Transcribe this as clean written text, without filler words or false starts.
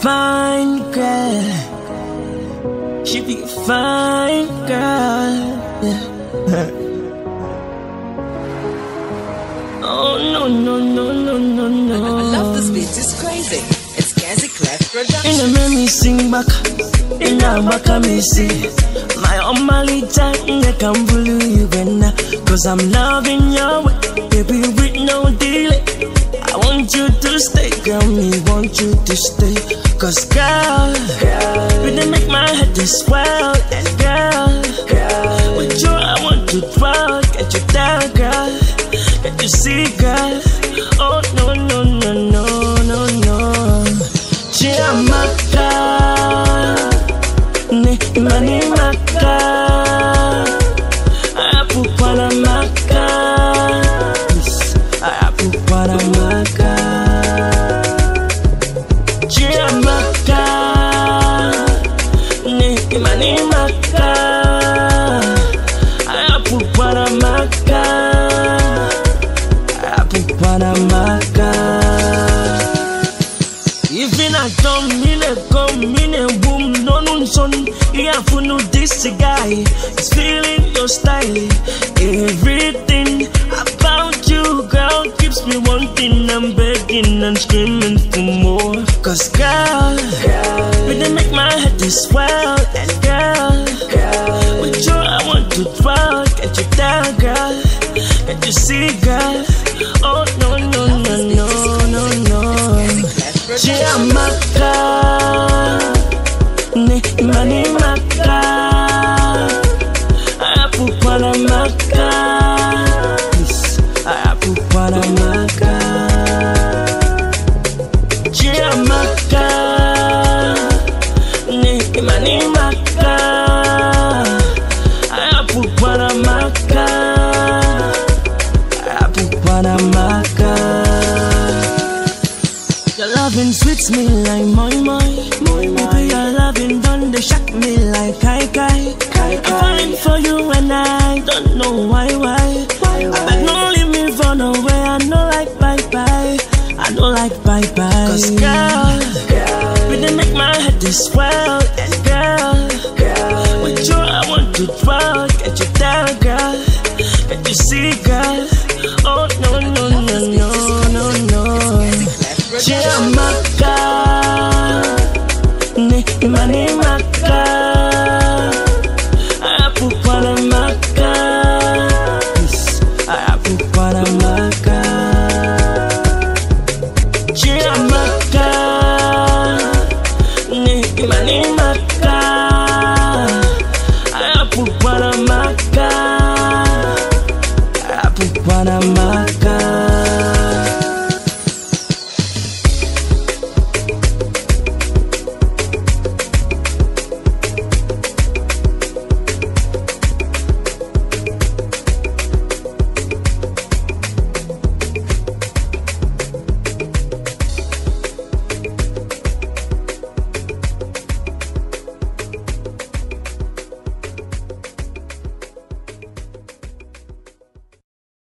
fine girl. She be a fine girl. Yeah. Oh no no no no no no. I love this beat. It's crazy. It's KyzeKlef production. In the me sing back. In the back me see. My Omali time I can't believe it. Cause I'm loving your way, baby, with no delay. I want you to stay, girl, me want you to stay. Cause girl, really make my head to swell. And girl, with you I want to dwell. Get you down, girl, get you see, girl. Oh no no no no no no. Chiamaka, ne imani maka. Chiamaka, Chiamaka, ne imani maka, ayapupana maka, ayapupana maka. Even I don't mean it, come mean it, boom, no nun son. Yeah, for no this guy is feeling your style. Everything about you, girl, keeps me wanting. I'm begging and screaming for more. Cause girl, really make my head to swell. And girl, with you I want to dwell. Get you down, girl, get you see, girl. Oh no no no no no no. Chiamaka, ne imani maka, ayapupana maka, ayapupana maka. Chiamaka, ne imani maka, ayapupana maka, ayapupana maka. Your loving sweets me like moi moi. Baby, your loving done they shock me like kai kai. I'm falling for you and I don't know why. I beg no leave me for nowhere. I know like bye bye. I know like bye bye. Cause girl, really make my head to swell. And girl, with you I want to dwell. Get you down, girl, get you see, girl. Oh no no no no.